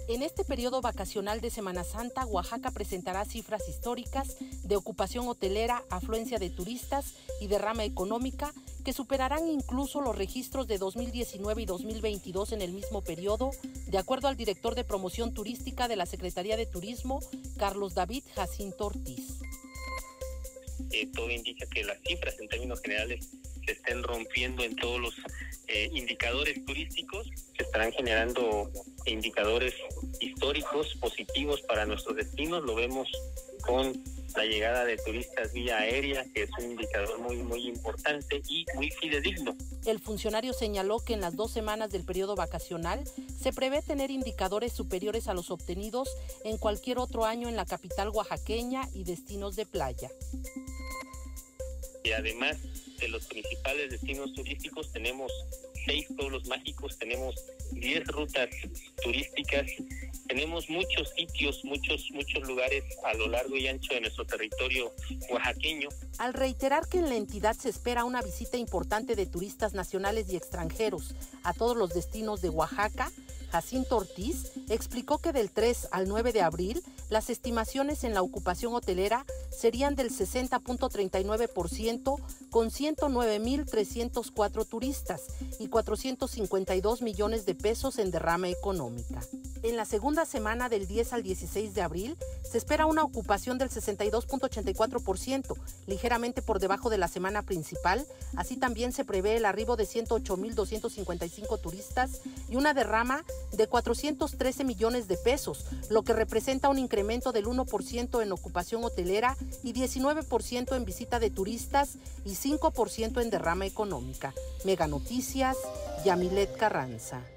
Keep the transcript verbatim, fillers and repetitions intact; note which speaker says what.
Speaker 1: En este periodo vacacional de Semana Santa, Oaxaca presentará cifras históricas de ocupación hotelera, afluencia de turistas y derrama económica que superarán incluso los registros de dos mil diecinueve y dos mil veintidós en el mismo periodo, de acuerdo al director de promoción turística de la Secretaría de Turismo, Carlos David Jacinto Ortiz.
Speaker 2: Eh, todo indica que las cifras en términos generales se estén rompiendo en todos los eh, indicadores turísticos, se estarán generando indicadores históricos positivos para nuestros destinos. Lo vemos con la llegada de turistas vía aérea, que es un indicador muy, muy importante y muy fidedigno.
Speaker 1: El funcionario señaló que en las dos semanas del periodo vacacional se prevé tener indicadores superiores a los obtenidos en cualquier otro año en la capital oaxaqueña y destinos de playa.
Speaker 2: Y además de los principales destinos turísticos, tenemos seis pueblos mágicos, tenemos diez rutas turísticas, tenemos muchos sitios, muchos, muchos lugares a lo largo y ancho de nuestro territorio oaxaqueño.
Speaker 1: Al reiterar que en la entidad se espera una visita importante de turistas nacionales y extranjeros a todos los destinos de Oaxaca, Jacinto Ortiz explicó que del tres al nueve de abril, las estimaciones en la ocupación hotelera serían del sesenta punto treinta y nueve por ciento con ciento nueve mil trescientos cuatro turistas y cuatrocientos cincuenta y dos millones de pesos en derrama económica. En la segunda semana del diez al dieciséis de abril se espera una ocupación del sesenta y dos punto ochenta y cuatro por ciento, ligeramente por debajo de la semana principal. Así también se prevé el arribo de ciento ocho mil doscientos cincuenta y cinco turistas y una derrama de cuatrocientos trece millones de pesos, lo que representa un incremento del uno por ciento en ocupación hotelera y diecinueve por ciento en visita de turistas y cinco por ciento en derrama económica. Mega Noticias, Yamilet Carranza.